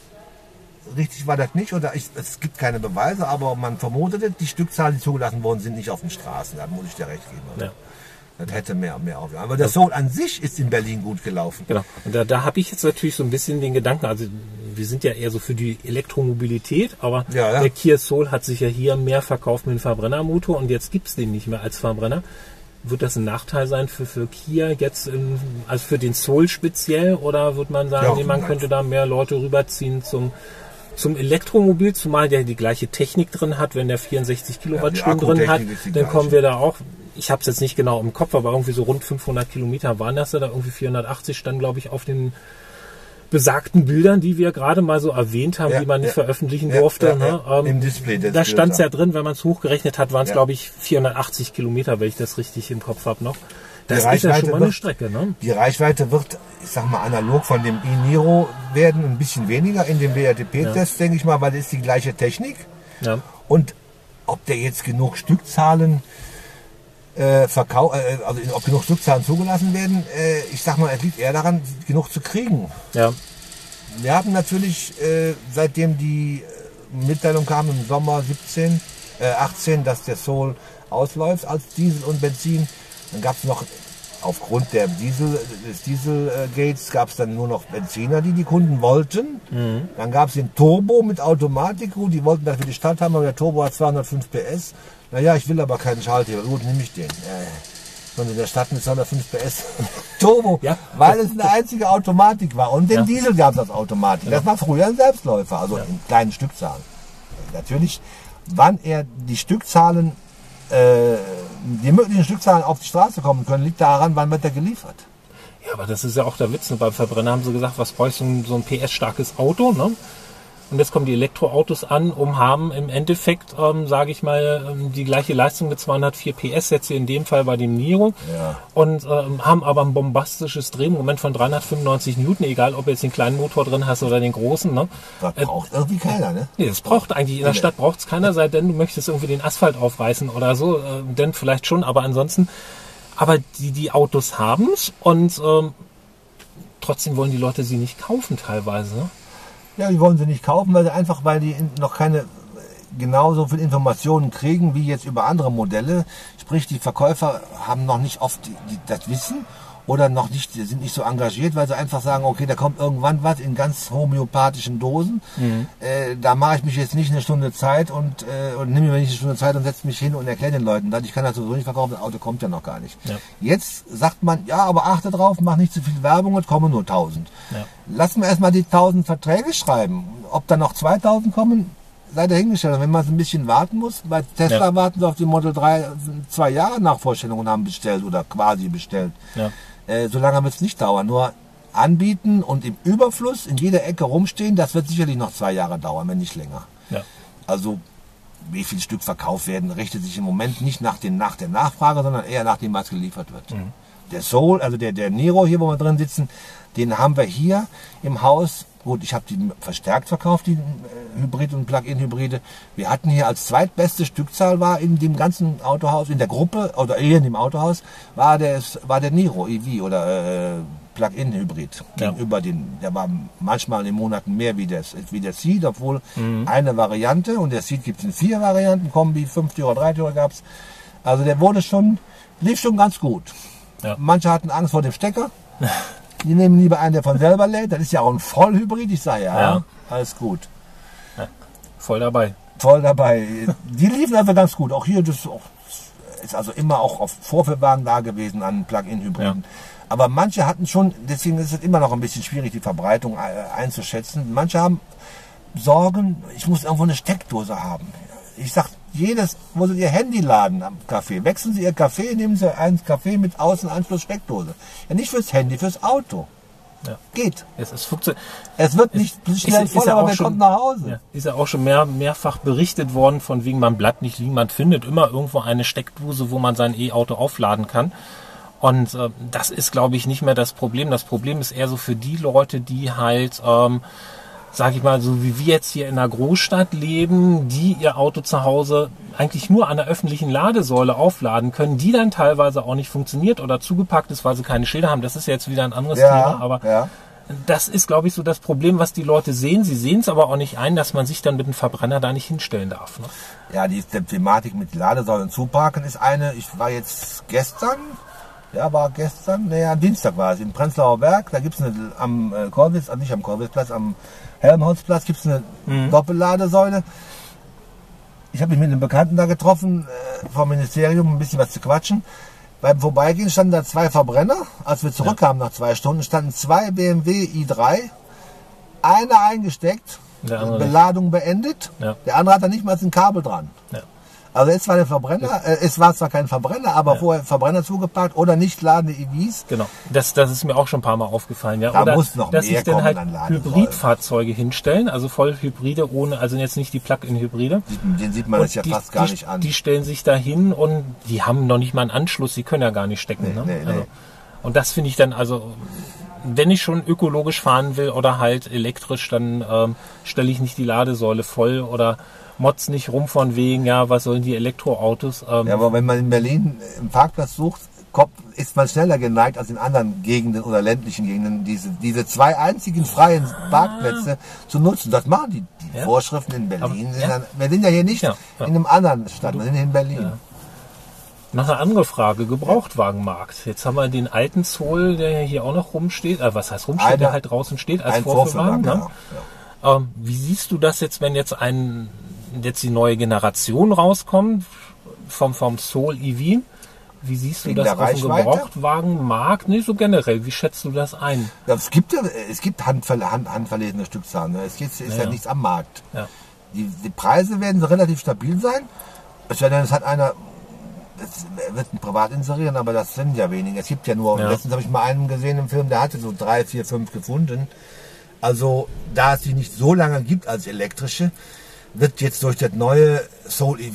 richtig war das nicht oder ich, es gibt keine Beweise, aber man vermutet, die Stückzahlen, die zugelassen worden sind, nicht auf den Straßen. Da muss ich dir recht geben. Ja. Das hätte mehr mehr auf. Aber der Soul an sich ist in Berlin gut gelaufen. Genau. Und da, da habe ich jetzt natürlich so ein bisschen den Gedanken, also wir sind ja eher so für die Elektromobilität, aber Ja, ja. der Kia Soul hat sich ja hier mehr verkauft mit dem Verbrennermotor und jetzt gibt's den nicht mehr als Verbrenner. Wird das ein Nachteil sein für, für Kia jetzt, in, also für den Soul speziell, oder wird man sagen, Ja, nee, man vielleicht. könnte da mehr Leute rüberziehen zum zum Elektromobil, zumal der die gleiche Technik drin hat, wenn der vierundsechzig Kilowattstunden drin hat, Akkutechnik ist die dann gleiche. kommen wir da auch, ich habe es jetzt nicht genau im Kopf, aber irgendwie so rund fünfhundert Kilometer waren das da, da irgendwie vierhundertachtzig stand, glaube ich, auf den besagten Bildern, die wir gerade mal so erwähnt haben, Ja, die man nicht ja. veröffentlichen Ja, durfte. ja, ne? ja. Ähm, Im Display des da stand es ja Bilder. drin, wenn man es hochgerechnet hat, waren es, Ja. glaube ich, vierhundertachtzig Kilometer, wenn ich das richtig im Kopf habe noch. Das Die ist ja schon Reichweite mal eine wird- Strecke. Ne? Die Reichweite wird, ich sag mal, analog von dem e-Niro werden, ein bisschen weniger in dem W R T P-Test, denke ich mal, weil es ist die gleiche Technik. Ja. Und ob der jetzt genug Stückzahlen äh, verkau äh, also ob genug Stückzahlen zugelassen werden, äh, ich sag mal, es liegt eher daran, genug zu kriegen. Ja. Wir haben natürlich, äh, seitdem die äh, Mitteilung kam im Sommer siebzehn, äh, achtzehn, dass der Soul ausläuft als Diesel und Benzin, dann gab es noch aufgrund der Diesel, des Dieselgates gab es dann nur noch Benziner, die die Kunden wollten. Mhm. Dann gab es den Turbo mit Automatik, gut, die wollten das für die Stadt haben, aber der Turbo hat zweihundertfünf P S. Naja, ich will aber keinen Schalthebel, gut, nehme ich den. Äh, Und in der Stadt mit zweihundertfünf P S Turbo, ja, weil es eine einzige Automatik war. Und den ja. Diesel gab es als Automatik. Das war früher ein Selbstläufer, also ja. in kleinen Stückzahlen. Natürlich, wann er die Stückzahlen, äh, die möglichen Stückzahlen auf die Straße kommen können, liegt daran, wann wird er geliefert. Ja, aber das ist ja auch der Witz. Ne? Beim Verbrenner haben sie gesagt, was bräuchte so ein, so ein P S-starkes Auto, ne? Und jetzt kommen die Elektroautos an und haben im Endeffekt, ähm, sage ich mal, ähm, die gleiche Leistung mit zweihundertvier P S, jetzt hier in dem Fall bei dem Niro. Ja. Und ähm, haben aber ein bombastisches Drehmoment von dreihundertfünfundneunzig Newton, egal ob du jetzt den kleinen Motor drin hast oder den großen. Ne? Das braucht äh, irgendwie keiner, ne? Nee, das braucht eigentlich, in der Stadt braucht es keiner, sei denn du möchtest irgendwie den Asphalt aufreißen oder so, äh, denn vielleicht schon, aber ansonsten, aber die, die Autos haben es und ähm, trotzdem wollen die Leute sie nicht kaufen teilweise, ne? Ja, die wollen sie nicht kaufen, weil sie einfach, weil die noch keine genauso viel Informationen kriegen wie jetzt über andere Modelle. Sprich, die Verkäufer haben noch nicht oft die, die, das Wissen oder noch nicht, sind nicht so engagiert, weil sie einfach sagen, okay, da kommt irgendwann was in ganz homöopathischen Dosen. Mhm. Äh, da mache ich mich jetzt nicht eine Stunde Zeit und, äh, und nehme mir nicht eine Stunde Zeit und setze mich hin und erkläre den Leuten das. Ich kann das sowieso nicht verkaufen, das Auto kommt ja noch gar nicht. Ja. Jetzt sagt man, ja, aber achte drauf, mach nicht zu viel Werbung, es kommen nur tausend. Ja. Lassen wir erstmal die tausend Verträge schreiben. Ob dann noch zweitausend kommen, sei dahingestellt. Wenn man es ein bisschen warten muss, bei Tesla ja. warten sie auf die Model drei zwei Jahre Nachvorstellung und haben bestellt oder quasi bestellt. Ja. Äh, so lange wird es nicht dauern. Nur anbieten und im Überfluss in jeder Ecke rumstehen, das wird sicherlich noch zwei Jahre dauern, wenn nicht länger. Ja. Also wie viel Stück verkauft werden, richtet sich im Moment nicht nach, den, nach der Nachfrage, sondern eher nach dem, was geliefert wird. Mhm. Der Soul, also der, der Niro hier, wo wir drin sitzen, den haben wir hier im Haus. Gut, ich habe die verstärkt verkauft, die äh, Hybrid- und Plug-in-Hybride. Wir hatten hier als zweitbeste Stückzahl war in dem ganzen Autohaus, in der Gruppe oder eher in dem Autohaus, war der, war der Niro E V oder äh, Plug-in-Hybrid. Ja. Gegenüber den, der war manchmal in Monaten mehr wie der, wie der Seat, obwohl mhm. eine Variante, und der Seat gibt es in vier Varianten, Kombi, fünf Türer, drei Türer gab es. Also der wurde schon, lief schon ganz gut. Ja. Manche hatten Angst vor dem Stecker. Die nehmen lieber einen, der von selber lädt. Das ist ja auch ein Vollhybrid. Ich sage, ja, ja, alles gut. Ja, voll dabei. Voll dabei. Die liefen also ganz gut. Auch hier, das ist also immer auch auf Vorführwagen da gewesen an Plug-in-Hybriden. Ja. Aber manche hatten schon, deswegen ist es immer noch ein bisschen schwierig, die Verbreitung einzuschätzen. Manche haben Sorgen, ich muss irgendwo eine Steckdose haben. Ich sag, jedes, wo Sie Ihr Handy laden am Café, wechseln Sie Ihr Kaffee, nehmen Sie einen Kaffee mit Außenanschluss Steckdose. Ja, nicht fürs Handy, fürs Auto. Ja. Geht. Es, es, funktio- es wird nicht es, schnell ist, voll, ist ja aber wer schon, kommt nach Hause? Ja, ist ja auch schon mehr, mehrfach berichtet worden, von wegen, man bleibt nicht liegen, man findet immer irgendwo eine Steckdose, wo man sein E-Auto aufladen kann. Und äh, das ist, glaube ich, nicht mehr das Problem. Das Problem ist eher so für die Leute, die halt... Ähm, sag ich mal, so wie wir jetzt hier in einer Großstadt leben, die ihr Auto zu Hause eigentlich nur an der öffentlichen Ladesäule aufladen können, die dann teilweise auch nicht funktioniert oder zugepackt ist, weil sie keine Schilder haben. Das ist jetzt wieder ein anderes ja, Thema, aber ja. das ist, glaube ich, so das Problem, was die Leute sehen. Sie sehen es aber auch nicht ein, dass man sich dann mit dem Verbrenner da nicht hinstellen darf. Ne? Ja, die Thematik mit Ladesäulen zuparken ist eine. Ich war jetzt gestern, ja, war gestern, naja, Dienstag war es, im Prenzlauer Berg. Da gibt es am äh, Kollwitz, also nicht am Kollwitzplatz, am Helmholtzplatz gibt es eine mhm. Doppelladesäule. Ich habe mich mit einem Bekannten da getroffen, äh, vom Ministerium, ein bisschen was zu quatschen. Beim Vorbeigehen standen da zwei Verbrenner. Als wir zurückkamen ja. nach zwei Stunden, standen zwei B M W i drei. Einer eingesteckt, Beladung nicht. beendet. Ja. Der andere hat da nicht mal ein Kabel dran. Ja. Also jetzt war der Verbrenner, äh, es war zwar kein Verbrenner, aber ja. vorher Verbrenner zugepackt oder nicht ladende E Vs. Genau, das, das ist mir auch schon ein paar Mal aufgefallen. Ja. Da oder muss noch dass mehr sich dann kommen halt an Ladesäulen. Hybridfahrzeuge hinstellen, also Vollhybride ohne, also jetzt nicht die Plug-in-Hybride. Den sieht man und jetzt ja die, fast gar die, nicht an. Die stellen sich da hin und die haben noch nicht mal einen Anschluss, die können ja gar nicht stecken. Nee, ne? nee, also, nee. Und das finde ich dann, also wenn ich schon ökologisch fahren will oder halt elektrisch, dann ähm, stelle ich nicht die Ladesäule voll oder motz nicht rum von wegen, ja, was sollen die Elektroautos? Ähm ja, aber wenn man in Berlin einen Parkplatz sucht, kommt, ist man schneller geneigt als in anderen Gegenden oder ländlichen Gegenden, diese, diese zwei einzigen freien Parkplätze ah. zu nutzen. Das machen die, die ja. Vorschriften in Berlin. Aber, sind ja. dann, wir sind ja hier nicht ja, ja. in einem anderen Stadt, wir sind hier in Berlin. Ja. Noch eine andere Frage, Gebrauchtwagenmarkt. Jetzt haben wir den alten Zoll, der hier auch noch rumsteht, äh, was heißt rumsteht, Eine, der halt draußen steht als ein Vorführwagen. Vorführwagen, Ne? ja, ja. Ähm, wie siehst du das jetzt, wenn jetzt ein jetzt die neue Generation rauskommt vom, vom Soul E V? Wie siehst du Wegen das der auf dem Reichweite? Gebrauchtwagenmarkt? Nee, so generell. Wie schätzt du das ein? Ja, es gibt ja, es gibt handverle hand, handverlesene Stückzahlen. Ne? Es ist, ist ja. Ja. nichts am Markt. Ja. Die, die Preise werden relativ stabil sein. Es sei denn, es hat einer, es wird ein Privat inserieren, aber das sind ja wenige. Es gibt ja nur, Ja. letztens habe ich mal einen gesehen im Film, der hatte so drei, vier, fünf gefunden. Also, da es die nicht so lange gibt als elektrische, wird jetzt durch das neue Soul E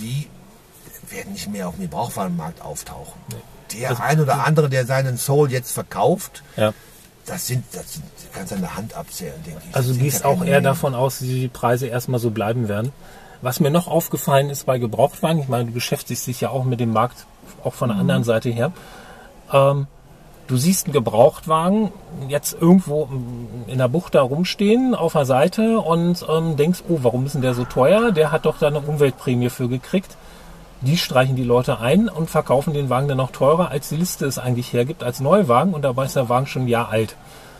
V werden nicht mehr auf dem Gebrauchtwagenmarkt auftauchen. Nee. Der Also, ein oder andere, der seinen Soul jetzt verkauft, Ja. das sind, das sind, du kannst an der Hand abzählen, denke ich. Also Das du sind gehst ja auch keine eher Mengen. davon aus, dass die Preise erstmal so bleiben werden. Was mir noch aufgefallen ist bei Gebrauchtwagen, ich meine, du beschäftigst dich ja auch mit dem Markt, auch von der anderen Seite her. Ähm, du siehst einen Gebrauchtwagen jetzt irgendwo in der Bucht da rumstehen auf der Seite und ähm, denkst, oh, warum ist denn der so teuer? Der hat doch da eine Umweltprämie für gekriegt. Die streichen die Leute ein und verkaufen den Wagen dann noch teurer, als die Liste es eigentlich hergibt, als Neuwagen. Und dabei ist der Wagen schon ein Jahr alt.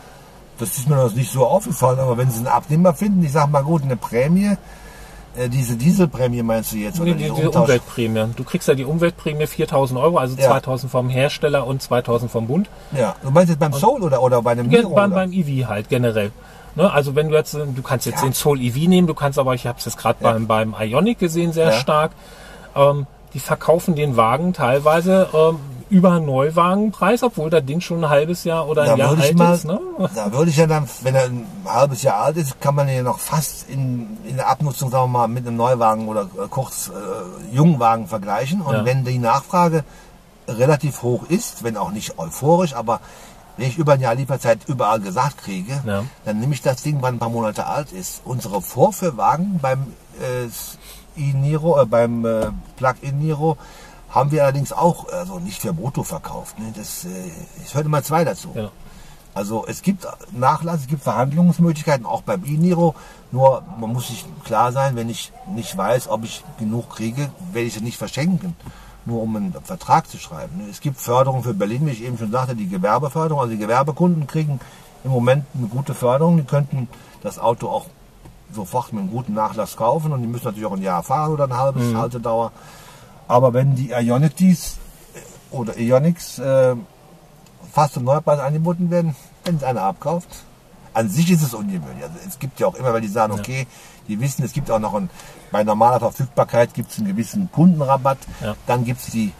Das ist mir noch nicht so aufgefallen, aber wenn sie einen Abnehmer finden, ich sag mal gut, eine Prämie, äh, diese Dieselprämie meinst du jetzt? Nee, Oder die, diese die Umtausch- Umweltprämie. Du kriegst ja die Umweltprämie viertausend Euro, also Ja. zweitausend vom Hersteller und zweitausend vom Bund. Ja, du meinst jetzt beim Soul oder, oder bei einem Ge- Niro? beim, oder? beim E V halt generell. Ne, also wenn du jetzt, du kannst jetzt Ja. den Soul E V nehmen, du kannst aber, ich habe es jetzt gerade Ja. beim, beim Ioniq gesehen, sehr Ja. stark. Ähm, die verkaufen den Wagen teilweise ähm, über Neuwagenpreis, obwohl das Ding schon ein halbes Jahr oder ein Da Jahr würde ich alt mal, ist. Ne? da würde ich ja dann, wenn er ein halbes Jahr alt ist, kann man ja noch fast in, in der Abnutzung, sagen wir mal, mit einem Neuwagen oder äh, kurz äh, Jungwagen vergleichen. Und Ja. wenn die Nachfrage relativ hoch ist, wenn auch nicht euphorisch, aber wenn ich über ein Jahr Lieferzeit überall gesagt kriege, Ja. dann nehme ich das Ding, wenn ein paar Monate alt ist. Unsere Vorführwagen beim äh, E-Niro, äh, beim äh, Plug-in Niro, haben wir allerdings auch, also nicht für Brutto verkauft. Ne? Das, äh, es hört immer zwei dazu. Ja. Also es gibt Nachlass, es gibt Verhandlungsmöglichkeiten, auch beim E-Niro. Nur man muss sich klar sein, wenn ich nicht weiß, ob ich genug kriege, werde ich es nicht verschenken, nur um einen Vertrag zu schreiben. Es gibt Förderung für Berlin, wie ich eben schon sagte, die Gewerbeförderung. Also die Gewerbekunden kriegen im Moment eine gute Förderung. Die könnten das Auto auch sofort mit einem guten Nachlass kaufen und die müssen natürlich auch ein Jahr fahren oder ein halbes Mhm. Haltedauer. Aber wenn die Ioniqs oder Ioniqs äh, fast zum Neupreis angeboten werden, wenn es einer abkauft, an sich ist es ungewöhnlich. Also es gibt ja auch immer, weil die sagen, okay, die wissen, es gibt auch noch ein, bei normaler Verfügbarkeit gibt es einen gewissen Kundenrabatt, Ja. dann gibt es die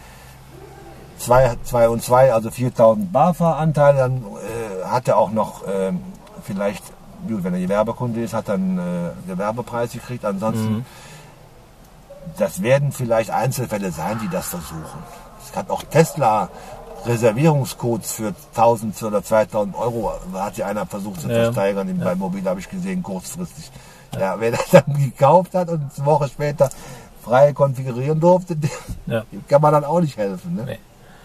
zwei und zwei, also viertausend BAFA-Anteile, dann äh, hat er auch noch äh, vielleicht, gut, wenn er Gewerbekunde ist, hat er einen äh, Gewerbepreis gekriegt, ansonsten Mhm. das werden vielleicht Einzelfälle sein, die das versuchen. Es hat auch Tesla Reservierungscodes für tausend oder zweitausend Euro, hat ja einer versucht zu Ja. versteigern, ja. Bei Mobil habe ich gesehen, kurzfristig. Ja. Ja, wer das dann gekauft hat und eine Woche später frei konfigurieren durfte, dem Ja. kann man dann auch nicht helfen. Ne? Nee.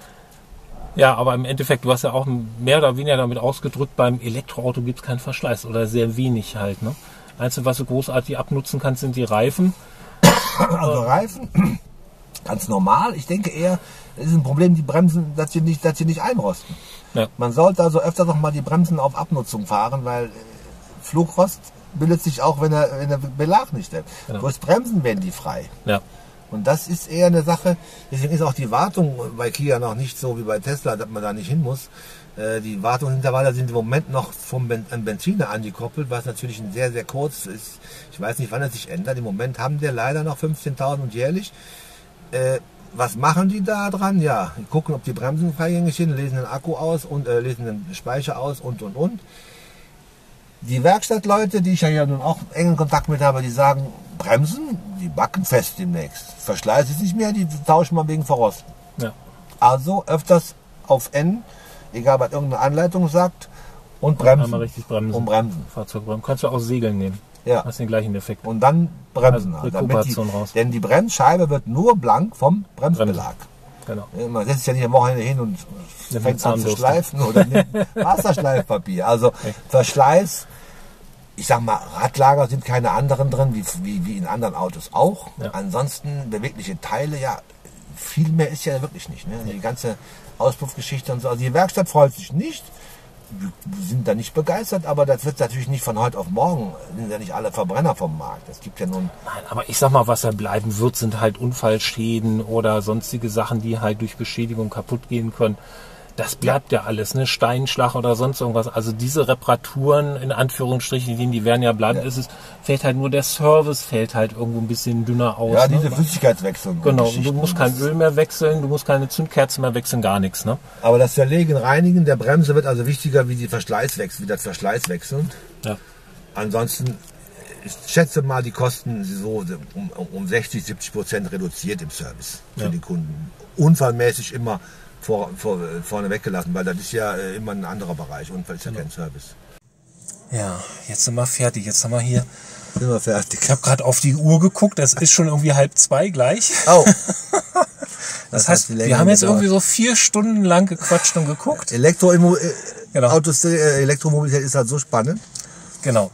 Ja, aber im Endeffekt, du hast ja auch mehr oder weniger damit ausgedrückt, beim Elektroauto gibt es keinen Verschleiß oder sehr wenig halt. Ne? Einzige, was du großartig abnutzen kannst, sind die Reifen. Also Reifen, ganz normal. Ich denke eher, es ist ein Problem, die Bremsen, dass sie nicht, dass sie nicht einrosten. Ja. Man sollte also öfter noch mal die Bremsen auf Abnutzung fahren, weil äh, Flugrost bildet sich auch, wenn er, wenn der Belag nicht hält. Genau. Durch Bremsen werden die frei. Ja. Und das ist eher eine Sache, deswegen ist auch die Wartung bei Kia noch nicht so wie bei Tesla, dass man da nicht hin muss. Äh, Die Wartungsintervalle sind im Moment noch vom ben an Benziner angekoppelt, was natürlich ein sehr, sehr kurz ist. Ich weiß nicht, wann es sich ändert. Im Moment haben der leider noch fünfzehntausend jährlich. Äh, was machen die da dran? Ja, die gucken, ob die Bremsen freigängig sind, lesen den Akku aus und äh, lesen den Speicher aus und und und. Die Werkstattleute, die ich ja hier nun auch engen Kontakt mit habe, die sagen, Bremsen, die backen fest demnächst. Verschleiß ist nicht mehr, die tauschen wir wegen Verrosten. Ja. Also öfters auf N, egal was irgendeine Anleitung sagt, und bremsen. Einmal richtig bremsen. Und bremsen. Fahrzeugbremsen. Kannst du auch Segeln nehmen. Ja. Hast den gleichen Effekt. Und dann bremsen. Also damit die, Rekuperation raus. denn die Bremsscheibe wird nur blank vom Bremsbelag. Genau. Man setzt sich ja nicht am Wochenende hin und Nimmt fängt eine an zu Zahnbürste. schleifen oder nimmt Wasserschleifpapier. Also Verschleiß, ich sag mal, Radlager sind keine anderen drin, wie, wie, wie in anderen Autos auch. Ja. Ansonsten bewegliche Teile, ja, viel mehr ist ja wirklich nicht. Ne? Die ganze Auspuffgeschichte und so. Also die Werkstatt freut sich nicht. Wir sind da nicht begeistert, aber das wird natürlich nicht von heute auf morgen. Sind ja nicht alle Verbrenner vom Markt. Es gibt ja nun. Nein, aber ich sag mal, was da bleiben wird, sind halt Unfallschäden oder sonstige Sachen, die halt durch Beschädigung kaputt gehen können. Das bleibt ja, ja alles, ne? Steinschlag oder sonst irgendwas. Also diese Reparaturen, in Anführungsstrichen, die, die werden ja bleiben. Ja. Ist es, fällt halt nur der Service, fällt halt irgendwo ein bisschen dünner aus. Ja, diese ne? Flüssigkeitswechsel. Genau, und du musst kein Öl mehr wechseln, du musst keine Zündkerzen mehr wechseln, gar nichts. Ne? Aber das Zerlegen, Reinigen der Bremse wird also wichtiger wie die Verschleißwechsel, wie das Verschleißwechseln. Ja. Ansonsten, ich schätze mal, die Kosten so um, um sechzig, siebzig Prozent reduziert im Service für ja. die Kunden. Unfallmäßig immer Vor, vor, vorne weggelassen, weil das ist ja äh, immer ein anderer Bereich und ist ja kein Service. Ja, jetzt sind wir fertig. Jetzt haben wir hier. Sind wir fertig. Ich habe gerade auf die Uhr geguckt, das ist schon irgendwie halb zwei gleich. Oh. das, das heißt, wir haben jetzt irgendwie so vier Stunden lang gequatscht und geguckt. Elektro äh, genau. Autos, äh, Elektromobilität ist halt so spannend. Genau.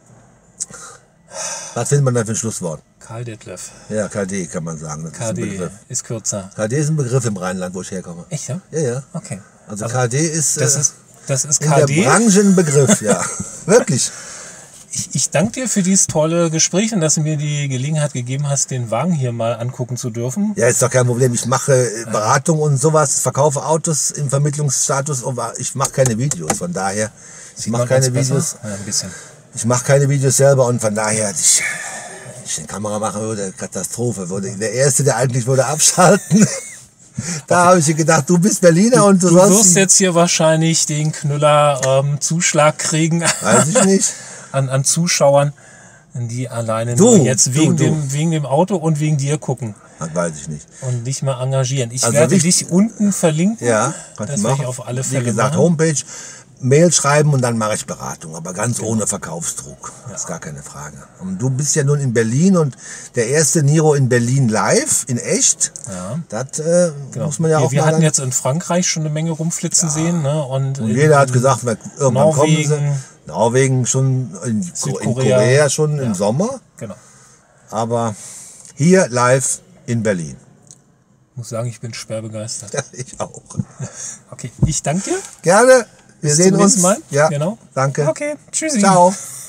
Was findet man da für ein Schlusswort? Karl Detlev. Ja, K D kann man sagen. Das K D ist, ein Begriff. ist kürzer. K D ist ein Begriff im Rheinland, wo ich herkomme. Echt, ja? Ja, ja. Okay. Also, also K D ist, das äh, ist, das ist in K D. der Branche ein Begriff, ja. Wirklich. Ich, ich danke dir für dieses tolle Gespräch und dass du mir die Gelegenheit gegeben hast, den Wagen hier mal angucken zu dürfen. Ja, ist doch kein Problem. Ich mache Beratung und sowas, verkaufe Autos im Vermittlungsstatus, aber ich mache keine Videos. Von daher, ich mache keine Videos. Ja, ein bisschen. Ich mache keine Videos selber und von daher, ich, ich eine Kamera machen würde, Katastrophe. Würde, der Erste, der eigentlich würde abschalten. Da okay. habe ich gedacht, du bist Berliner du, und du, du wirst jetzt hier wahrscheinlich den Knüller ähm, Zuschlag kriegen. Weiß ich nicht. an, an Zuschauern, die alleine du, nur jetzt wegen, du, du. Dem, wegen dem Auto und wegen dir gucken. Das weiß ich nicht. Und dich mal engagieren. Ich also werde wichtig, dich unten verlinken. Ja, das werde ich auf alle Fälle Wie gesagt, machen. Homepage, Mail schreiben und dann mache ich Beratung. Aber ganz genau. ohne Verkaufsdruck. Das ja. ist gar keine Frage. Und du bist ja nun in Berlin und der erste Niro in Berlin live, in echt. Ja. Das äh, genau. muss man ja wir, auch Wir mal hatten dann, jetzt in Frankreich schon eine Menge rumflitzen ja. sehen. Ne? Und, und jeder hat gesagt, irgendwann Norwegen, kommen sie. Norwegen schon, in, in Korea schon ja. im Sommer. Genau. Aber hier live in Berlin. Ich muss sagen, ich bin schwer begeistert. Ja, ich auch. Okay, ich danke dir. Gerne. Wir Bis sehen zum uns. Mal. Ja, genau. Danke. Okay, tschüssi. Ciao.